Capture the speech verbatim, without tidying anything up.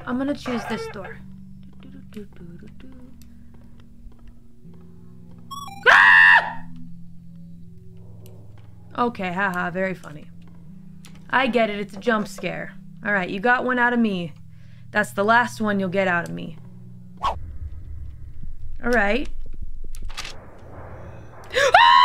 I'm gonna choose this door. Ah! Okay, haha, very funny. I get it, it's a jump scare. Alright, you got one out of me. That's the last one you'll get out of me. Alright. Ah!